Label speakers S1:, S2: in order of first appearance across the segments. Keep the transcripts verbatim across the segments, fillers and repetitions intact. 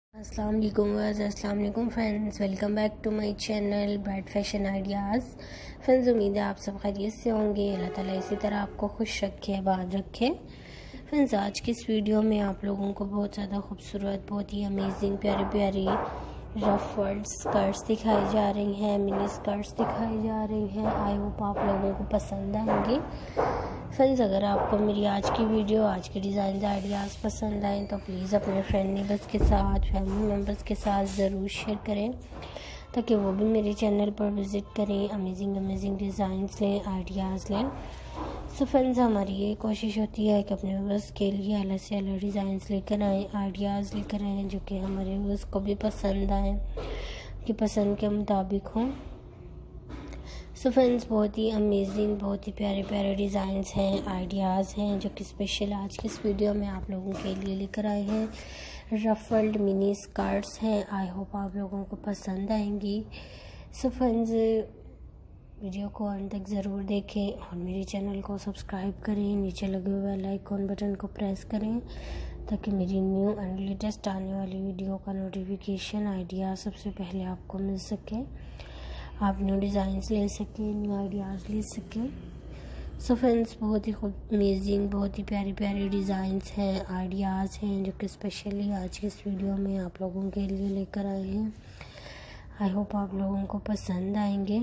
S1: अस्सलाम वालेकुम व्यूअर्स, अस्सलाम वालेकुम friends, welcome back to my channel bright fashion ideas. Friends, उम्मीद है आप सब खैरियत से होंगे। अल्लाह ताला इसी तरह आपको खुश रखे, आबाद रखे। फ्रेंड्स, आज की इस वीडियो में आप लोगों को बहुत ज़्यादा खूबसूरत, बहुत ही अमेजिंग, प्यारी प्यारी रफ वर्ड स्कर्ट्स दिखाई जा रही हैं, मिनी स्कर्ट्स दिखाई जा रही हैं। आई होप आप लोगों को पसंद आएंगी। फ्रेंड्स, अगर आपको मेरी आज की वीडियो, आज के डिज़ाइन आइडियाज़ पसंद आएँ तो प्लीज़ अपने फ्रेंड नेबर्स के साथ, फैमिली मेम्बर्स के साथ ज़रूर शेयर करें ताकि वो भी मेरे चैनल पर विज़िट करें, अमेजिंग अमेजिंग डिज़ाइंस लें, आइडियाज़ लें। सो फ्रेंड्स, हमारी ये कोशिश होती है कि अपने व्यूअर्स के लिए अलग से अलग डिज़ाइंस लेकर आएँ, आइडियाज़ लेकर आएँ जो कि हमारे व्यूअर्स को भी पसंद आएँ, कि पसंद के मुताबिक हों। सो फ्रेंड्स, बहुत ही अमेजिंग, बहुत ही प्यारे प्यारे डिज़ाइंस हैं, आइडियाज़ हैं जो कि स्पेशल आज की इस वीडियो में आप लोगों के लिए लेकर आए हैं। रफल्ड मिनी स्कर्ट्स हैं। आई होप आप लोगों को पसंद आएंगी। सो फ्रेंड्स, वीडियो को अंत तक ज़रूर देखें और मेरे चैनल को सब्सक्राइब करें। नीचे लगे हुए बेल आइकन बटन को प्रेस करें ताकि मेरी न्यू एंड लेटेस्ट आने वाली वीडियो का नोटिफिकेशन, आइडिया सबसे पहले आपको मिल सके, आप न्यू डिज़ाइंस ले सकें, न्यू आइडियाज़ ले सकें। सो फ्रेंड्स, बहुत ही खूब अमेजिंग, बहुत ही प्यारी प्यारी डिज़ाइंस हैं, आइडियाज़ हैं जो कि स्पेशली आज की इस वीडियो में आप लोगों के लिए लेकर आए हैं। आई होप आप लोगों को पसंद आएंगे।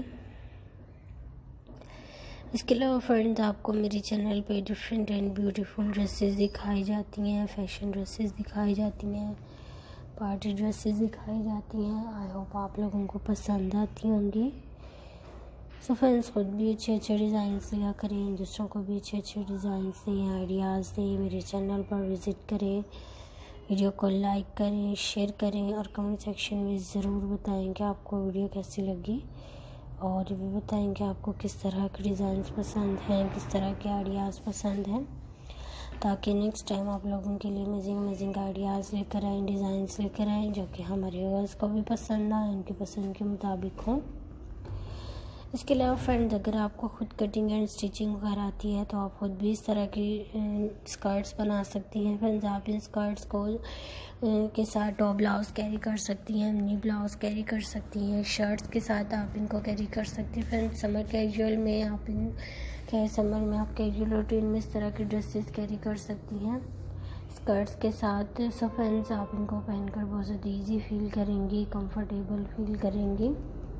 S1: इसके अलावा फ्रेंड्स, आपको मेरे चैनल पे डिफरेंट एंड ब्यूटीफुल ड्रेसेस दिखाई जाती हैं, फैशन ड्रेसेस दिखाई जाती हैं, पार्टी ड्रेसेस दिखाई जाती हैं। आई होप आप लोगों को पसंद आती होंगी। सो फ्रेंड्स, खुद भी अच्छे अच्छे डिज़ाइंस लिया करें, दूसरों को भी अच्छे अच्छे डिज़ाइंस दें, आइडियाज़ दें। मेरे चैनल पर विज़िट करें, वीडियो को लाइक करें, शेयर करें और कमेंट सेक्शन में ज़रूर बताएं कि आपको वीडियो कैसी लगी, और ये भी बताएं कि आपको किस तरह के डिज़ाइंस पसंद हैं, किस तरह के आइडियाज़ पसंद हैं, ताकि नेक्स्ट टाइम आप लोगों के लिए अमेजिंग अमेजिंग आइडियाज़ लेकर आएँ, डिज़ाइंस लेकर आएँ जो कि हमारे व्यूअर्स को भी पसंद आए, उनकी पसंद के मुताबिक हों। इसके अलावा फ्रेंड्स, अगर आपको खुद कटिंग एंड स्टिचिंग वगैरह आती है तो आप खुद भी इस तरह की स्कर्ट्स बना सकती हैं। फ्रेंड्स, आप इन स्कर्ट्स को के साथ टॉप ब्लाउज कैरी कर सकती हैं, मिनी ब्लाउज कैरी कर सकती हैं, शर्ट्स के साथ आप इनको कैरी कर सकती हैं। फ्रेंड्स, समर कैजुअल में आप इन क्या समर में आप कैजुअल रूटीन में इस तरह की ड्रेसेस कैरी कर सकती हैं स्कर्ट्स के साथ। सो फ्रेंड्स, आप इनको पहनकर बहुत ज़्यादा ईजी फील करेंगी, कंफर्टेबल फील करेंगी।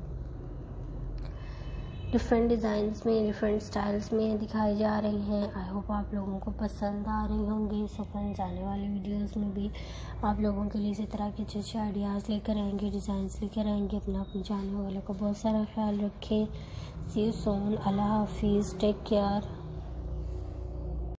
S1: डिफरेंट डिज़ाइंस में, डिफरेंट स्टाइल्स में दिखाई जा रही हैं। आई होप आप लोगों को पसंद आ रही होंगी। सो फ्रेंड्स, आने वाली वीडियोस में भी आप लोगों के लिए इसी तरह के अच्छे अच्छे आइडियाज़ लेकर आएंगे, डिज़ाइंस लेकर आएंगे। अपना अपने जाने वालों का बहुत सारा ख्याल रखें। सी यू सून। अल्लाह हाफिज़। Take care.